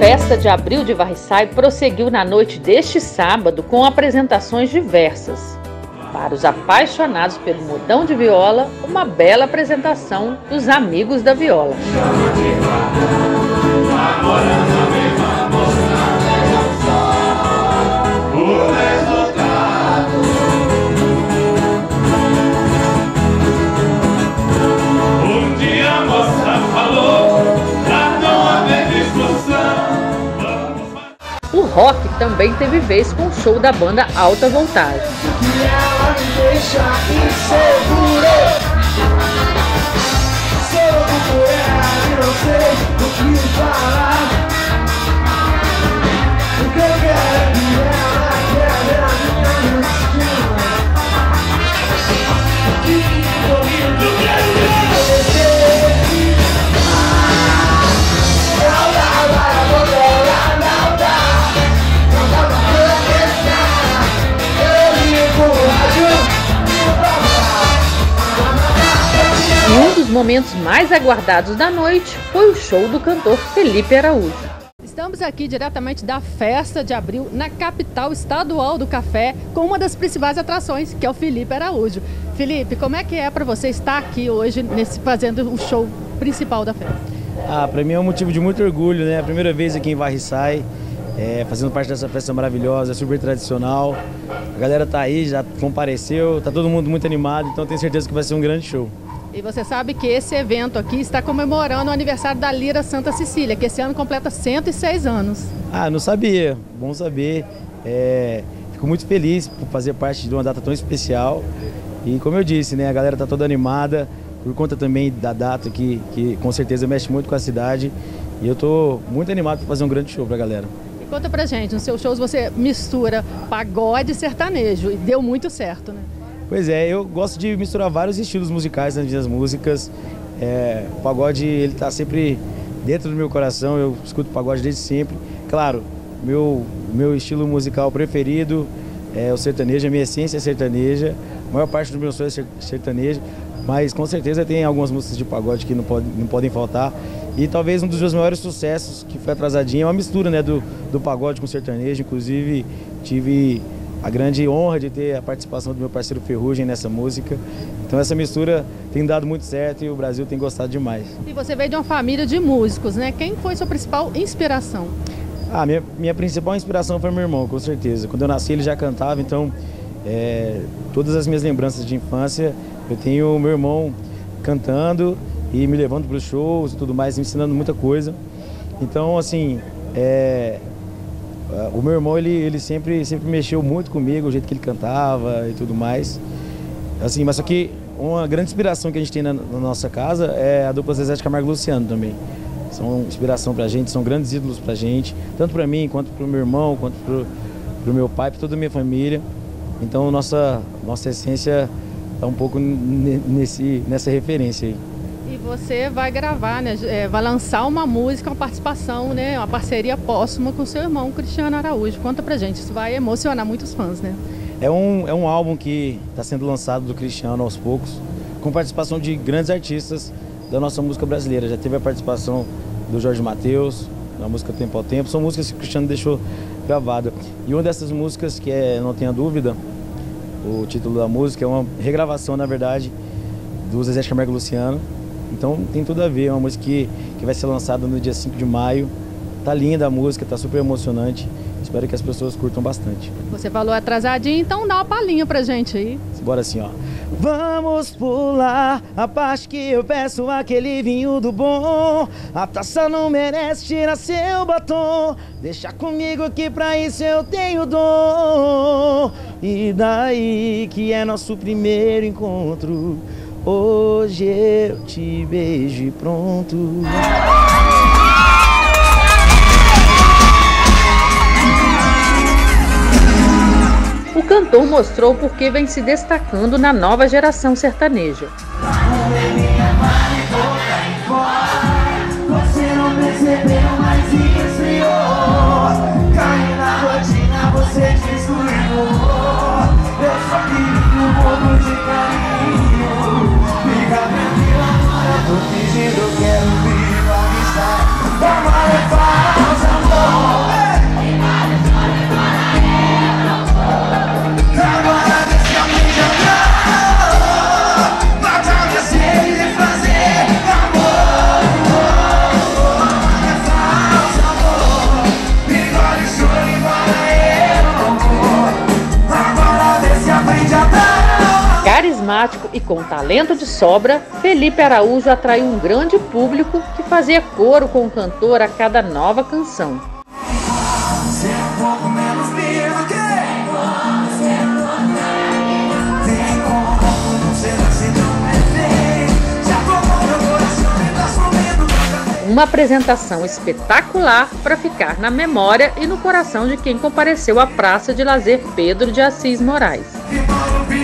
Festa de Abril de Varriçai prosseguiu na noite deste sábado com apresentações diversas. Para os apaixonados pelo modão de viola, uma bela apresentação dos Amigos da Viola. O rock também teve vez com o show da banda Alta Voltagem. Um dos momentos mais aguardados da noite foi o show do cantor Felipe Araújo. Estamos aqui diretamente da Festa de Abril, na capital estadual do café, com uma das principais atrações, que é o Felipe Araújo. Felipe, como é que é para você estar aqui hoje fazendo o show principal da festa? Para mim é um motivo de muito orgulho, né? A primeira vez aqui em Varriçai, fazendo parte dessa festa maravilhosa, super tradicional. A galera tá aí, já compareceu, tá todo mundo muito animado, então tenho certeza que vai ser um grande show. E você sabe que esse evento aqui está comemorando o aniversário da Lira Santa Cecília, que esse ano completa 106 anos. Não sabia. Bom saber. Fico muito feliz por fazer parte de uma data tão especial. E como eu disse, né, a galera está toda animada, por conta também da data que com certeza mexe muito com a cidade. E eu estou muito animado para fazer um grande show para a galera. E conta pra gente, nos seus shows você mistura pagode e sertanejo, e deu muito certo, né? Pois é, eu gosto de misturar vários estilos musicais nas minhas músicas. O pagode, ele tá sempre dentro do meu coração, eu escuto pagode desde sempre. Claro, meu estilo musical preferido é o sertanejo, a minha essência é sertaneja. A maior parte do meu sonho é sertanejo, mas com certeza tem algumas músicas de pagode que não podem faltar. E talvez um dos meus maiores sucessos, que foi Atrasadinha, é uma mistura, né, do pagode com sertanejo. Inclusive, tive a grande honra de ter a participação do meu parceiro Ferrugem nessa música. Então essa mistura tem dado muito certo e o Brasil tem gostado demais. E você veio de uma família de músicos, né? Quem foi sua principal inspiração? Minha principal inspiração foi meu irmão, com certeza. Quando eu nasci ele já cantava, então todas as minhas lembranças de infância, eu tenho o meu irmão cantando e me levando para os shows e tudo mais, me ensinando muita coisa. Então, assim, o meu irmão, ele sempre mexeu muito comigo, o jeito que ele cantava e tudo mais. Assim, mas só que uma grande inspiração que a gente tem na nossa casa é a dupla Zezé de Camargo e Luciano também. São inspiração pra gente, são grandes ídolos pra gente, tanto pra mim, quanto pro meu irmão, quanto pro meu pai, pra toda a minha família. Então nossa essência tá um pouco nessa referência aí. E você vai gravar, né? Vai lançar uma música, uma participação, né? Uma parceria póstuma com seu irmão Cristiano Araújo. Conta pra gente, isso vai emocionar muitos fãs, né? É um álbum que está sendo lançado do Cristiano aos poucos, com participação de grandes artistas da nossa música brasileira. Já teve a participação do Jorge Mateus, na música Tempo ao Tempo. São músicas que o Cristiano deixou gravada. E uma dessas músicas, que Não Tenha Dúvida, o título da música é uma regravação, na verdade, do Zezé de Camargo e Luciano. Então tem tudo a ver, é uma música que vai ser lançada no dia 5 de maio. Tá linda a música, tá super emocionante. Espero que as pessoas curtam bastante. Você falou Atrasadinho, então dá uma palhinha pra gente aí. Bora assim, ó. Vamos pular a parte que eu peço aquele vinho do bom. A taça não merece tirar seu batom. Deixa comigo que pra isso eu tenho dom. E daí que é nosso primeiro encontro. Hoje eu te beijo e pronto. O cantor mostrou por que vem se destacando na nova geração sertaneja. Você não percebeu, mas esfriou. Caiu na rotina, você descuidou. Eu só queria um pouco de carinho. Fica tranquila, agora tô fingindo, quero vir pra estar. Toma pausa, amor. carismático e com talento de sobra, Felipe Araújo atraiu um grande público que fazia coro com o cantor a cada nova canção. Uma apresentação espetacular para ficar na memória e no coração de quem compareceu à Praça de Lazer Pedro de Assis Moraes.